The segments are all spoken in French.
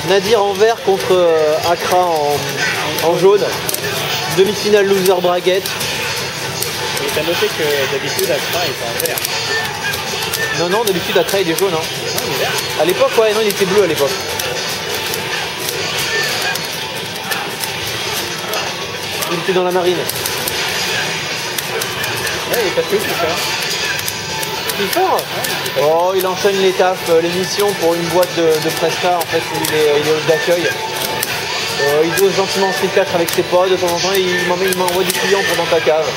Nadir en vert contre Accra en jaune. Demi-finale loser bracket. Et t'as noté que d'habitude Accra est en vert. Non, non, d'habitude Accra il est jaune. Hein. Non, il est vert. À l'époque, ouais, non, il était bleu à l'époque. Il était dans la marine. Ouais, il est passé où tout ça? Plus fort. Oh, il enchaîne les tafs, l'émission pour une boîte de Presta, en fait, où il est hôte d'accueil. Il dose gentiment Street 4 avec ses potes, de temps en temps, il m'envoie du client pour dans ta cave.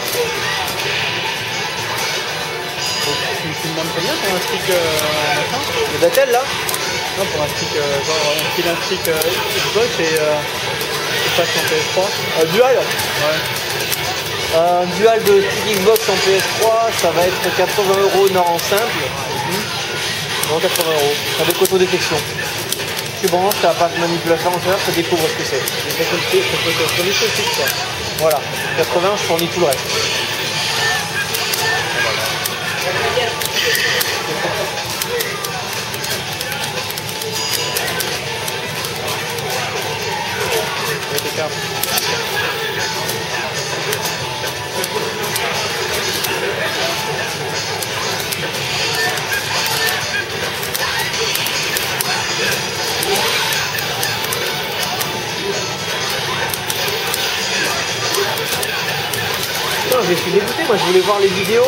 Tu demandes combien pour un stick machin? Le Datel, là? Non, pour un stick, genre, on file un stick Xbox et tu passes en PS3. Dual? Ouais. Un dual de stick Xbox en PS3, ça va être 80 € non en simple. Non, 80 €. Avec autodétection. Tu branches, tu n'as pas de manipulation intérieure, tu découvres ce que c'est. Ça peut te fournir ce stick, quoi. Voilà. 80, je fournis tout le reste. Je suis dégoûté, moi je voulais voir les vidéos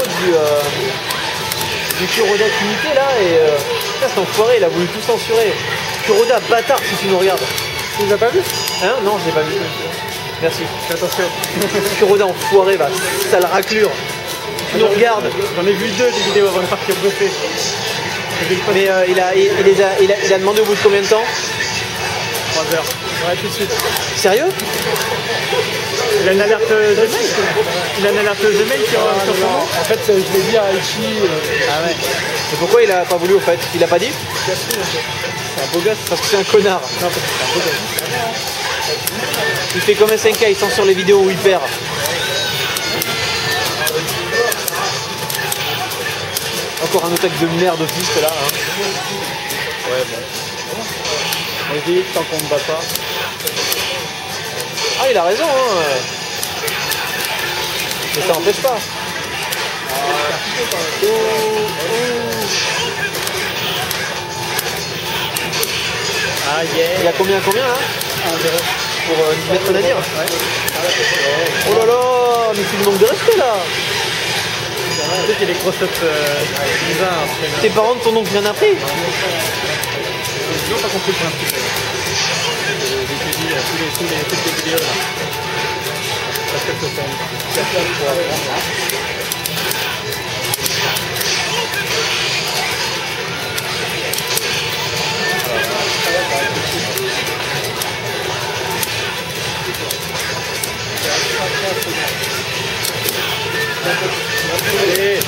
du Kuroda Unité là et putain, cet enfoiré il a voulu tout censurer. Kuroda bâtard si tu nous regardes. Tu les as pas vus? Hein? Non, je l'ai pas vu. Merci. Fais attention. Kuroda enfoiré, va, sale raclure. Tu nous regardes. J'en ai vu 2 des vidéos avant de partir bosser. Mais il a demandé au bout de combien de temps? 3 heures. Ouais, tout de suite. Sérieux? Il a une alerte Gmail. Il a une alerte Gmail sur son nom. En fait, je l'ai dit à Aichi. Ah ouais. Mais pourquoi il a pas voulu au fait? Il a pas dit? C'est un beau gosse. Parce que c'est un connard. Non, parce que c'est un beau gosse. Il fait comme SNK, il censure les vidéos où il perd. Encore un attaque de merde autiste là. Hein. Ouais, bon. Vas-y, tant qu'on ne bat pas. Ah, il a raison, hein. Mais ça n'empêche pas. Ah, yeah. Il y a combien là? 1-0. Pour mettre Nadir? Ouais. Oh là là, mais tu lui manques de respect là. Tu sais qu'il y a des grosses bizarres après. Tes parents de ton oncle rien appris? Ils n'ont pas compris le principe. J'étudie toutes les vidéos là. Parce que c'est une personne pour apprendre. Allez.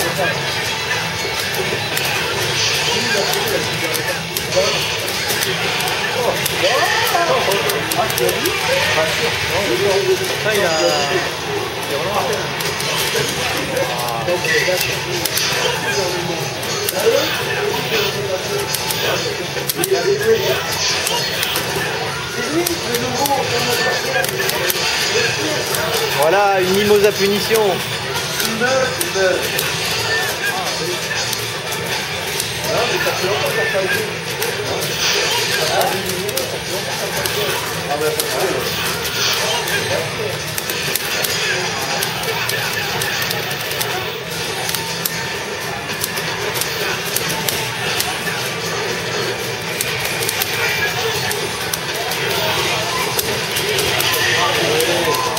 Ah, il a... Voilà, une mimosa punition.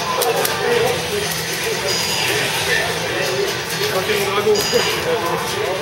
Quand tu es mon dragon.